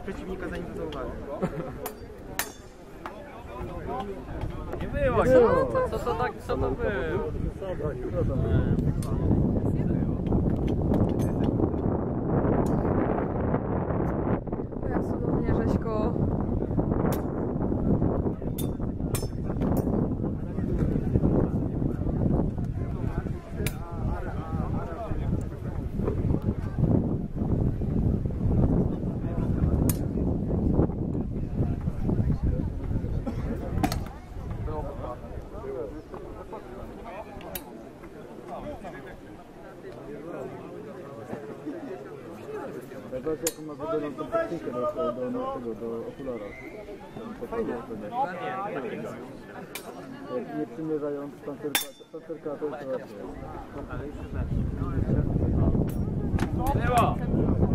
przeciwnika, zanim to zauważy. Nie było, co to było? Jak cudownie, Rzeźko. Zobacz jaką ma wydaną tą technikę do okulara. Fajnie. Jak nie przymierzając tancerka to jest ważne. Było!